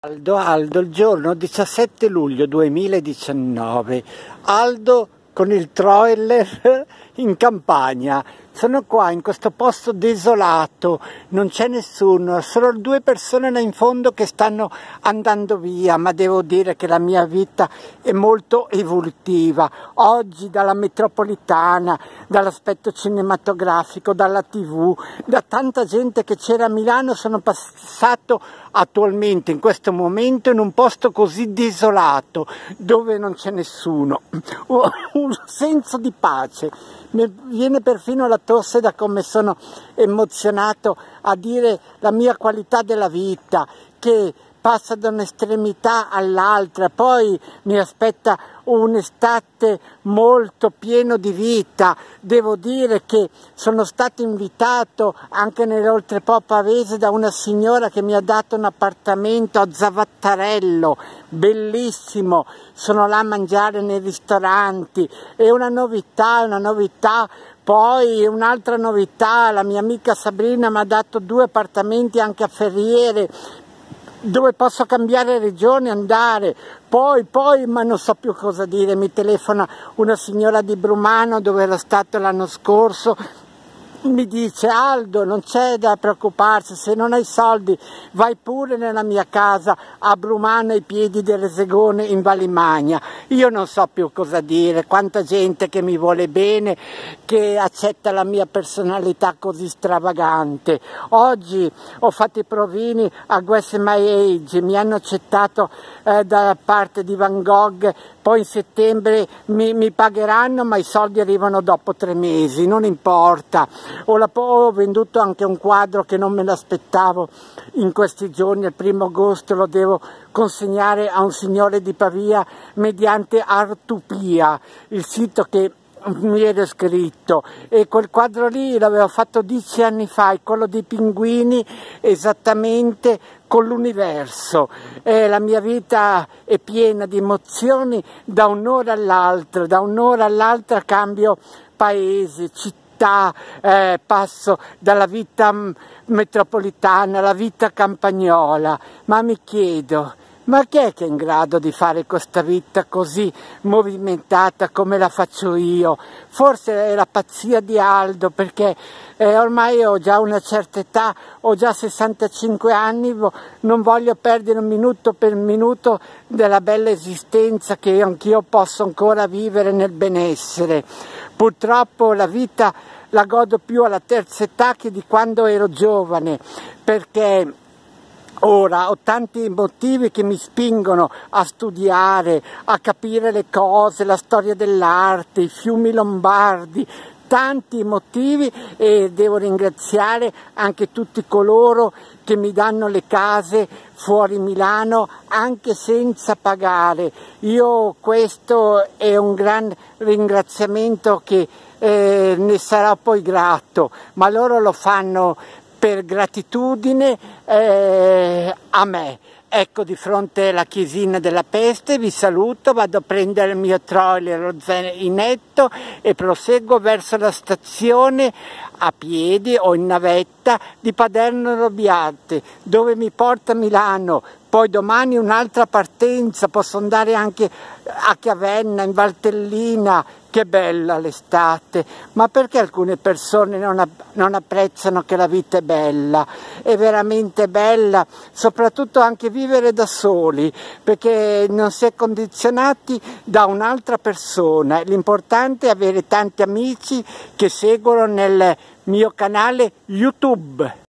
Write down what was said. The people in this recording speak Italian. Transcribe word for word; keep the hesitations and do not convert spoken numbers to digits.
Aldo, Aldo, il giorno diciassette luglio duemiladiciannove, Aldo con il trailer in campagna. Sono qua in questo posto desolato, non c'è nessuno, solo due persone là in fondo che stanno andando via, ma devo dire che la mia vita è molto evolutiva. Oggi dalla metropolitana, dall'aspetto cinematografico, dalla tivù, da tanta gente che c'era a Milano, sono passato attualmente in questo momento in un posto così desolato, dove non c'è nessuno, un senso di pace. Mi viene perfino la tosse da come sono emozionato a dire la mia qualità della vita, che passa da un'estremità all'altra, poi mi aspetta un'estate molto pieno di vita. Devo dire che sono stato invitato anche nell'Oltrepò Pavese da una signora che mi ha dato un appartamento a Zavattarello, bellissimo, sono là a mangiare nei ristoranti, è una novità, è una novità. Poi un'altra novità, la mia amica Sabrina mi ha dato due appartamenti anche a Ferriere, dove posso cambiare regione, andare, poi, poi, ma non so più cosa dire, mi telefona una signora di Brumano dove ero stato l'anno scorso, mi dice: Aldo, non c'è da preoccuparsi, se non hai soldi vai pure nella mia casa a Brumano ai piedi del Resegone in Valimagna. Io non so più cosa dire, quanta gente che mi vuole bene, che accetta la mia personalità così stravagante. Oggi ho fatto i provini a Guess My Age, mi hanno accettato eh, da parte di Van Gogh, poi in settembre mi, mi pagheranno, ma i soldi arrivano dopo tre mesi, non importa. Ho, la, ho venduto anche un quadro che non me l'aspettavo in questi giorni, il primo agosto lo devo consegnare a un signore di Pavia mediante Artupia, il sito che mi ero iscritto, e quel quadro lì l'avevo fatto dieci anni fa, è quello dei pinguini, esattamente con l'universo. Eh, la mia vita è piena di emozioni da un'ora all'altra, da un'ora all'altra cambio paese, città, eh, passo dalla vita metropolitana alla vita campagnola, ma mi chiedo: ma chi è che è in grado di fare questa vita così movimentata come la faccio io? Forse è la pazzia di Aldo, perché eh, ormai ho già una certa età, ho già sessantacinque anni, non voglio perdere un minuto per minuto della bella esistenza che anch'io posso ancora vivere nel benessere. Purtroppo la vita la godo più alla terza età che di quando ero giovane, perché ora ho tanti motivi che mi spingono a studiare, a capire le cose, la storia dell'arte, i fiumi lombardi, tanti motivi, e devo ringraziare anche tutti coloro che mi danno le case fuori Milano anche senza pagare. Io questo è un gran ringraziamento che eh, ne sarò poi grato, ma loro lo fanno per gratitudine eh, a me. Ecco, di fronte alla chiesina della Peste vi saluto, vado a prendere il mio trailer, lo zainetto, e proseguo verso la stazione a piedi o in navetta di Paderno Robbiate, dove mi porta Milano. Poi domani un'altra partenza, posso andare anche a Chiavenna, in Valtellina. Che bella l'estate, ma perché alcune persone non, non apprezzano che la vita è bella? È veramente bella, soprattutto anche vivere da soli, perché non si è condizionati da un'altra persona. L'importante è avere tanti amici che seguono nel mio canale YouTube.